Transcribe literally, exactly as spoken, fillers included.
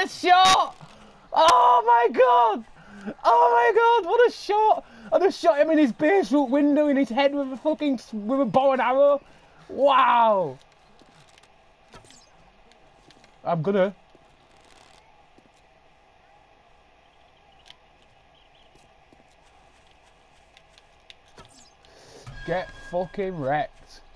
a shot! Oh my god! Oh my god, what a shot! I just shot him in his basement window in his head with a fucking with a bow and arrow. Wow! I'm gonna. Get fucking wrecked.